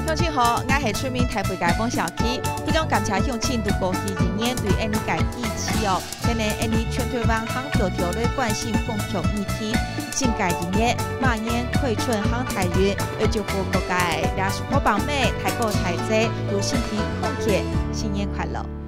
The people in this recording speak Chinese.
乡亲好，我是出名台北街坊小 K， 非常感谢乡亲对过去2年对印尼界支持哦，今年印尼全台湾航条条的关心共同议题，新界2年马年开春航台运，要祝福各界俩好棒妹，台国台姐，如身体康健，新年快乐！